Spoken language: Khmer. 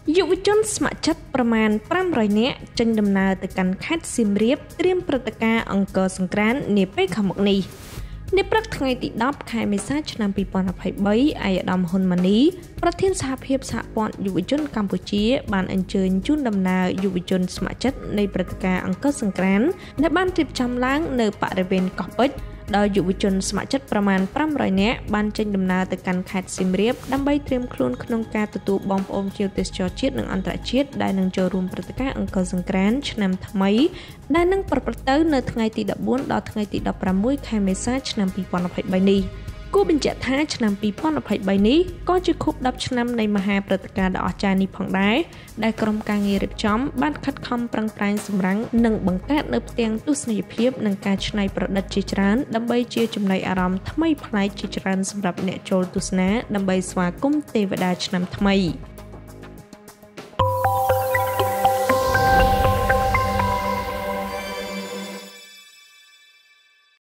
យុវជនស្ម័គ្រចិត្តប្រមាណ500នាក់ចេញដំណើរទៅកាន់ខេត្តសៀមរាបត្រៀមព្រឹត្តិការណ៍អង្គរសង្ក្រាន្តនាពេលខាងមុខនេះនៅព្រឹកថ្ងៃទី10ខែមេសាឆ្នាំ2023ឯកឧត្តមហ៊ុនម៉ាណីប្រធានសហភាពសហព័ន្ធយុវជនកម្ពុជាបានអញ្ជើញជូនដំណើរយុវជនស្ម័គ្រចិត្តនៃព្រឹត្តិការណ៍អង្គរសង្ក្រាន្តដែលបានរៀបចំឡើងនៅបរិវេណកោះពេជ្រដោយយុវជនស្ម័គ្រចិត្តប្រមាណ500នាក់បានចេញដំណើរទៅកាន់ខេត្តសៀមរាបដើម្បីត្រៀមខ្លួនក្នុងការទទួលបងប្អូនជាទេសចរជាតិនិងអន្តរជាតិដែលនឹងចូលរួមព្រឹត្តិការណ៍អង្គរសង្ក្រាន្តឆ្នាំថ្មីដែលនឹងប្រព្រឹត្តទៅនៅថ្ងៃទី14ដល់ថ្ងៃទី16ខែមេសាឆ្នាំ2023នេះគួរបញ្ជាក់ថាឆ្នាំ2023នេះក៏ជាខួប10ឆ្នាំនៃមហាព្រឹត្តិការណ៍ដ៏អស្ចារ្យនេះផងដែរដែលក្រុមការងាររៀបចំបានខិតខំប្រឹងប្រែងសម្រាំងនិងបង្កើតនៅផ្ទាំងទស្សនីយភាពនិងការច្នៃប្រឌិតជាច្រើនដើម្បីជាចំណីអារម្មណ៍ថ្មីប្លែកជាច្រើនសម្រាប់អ្នកចូលទស្សនាដើម្បីស្វាគមន៍ទេវតាឆ្នាំថ្មី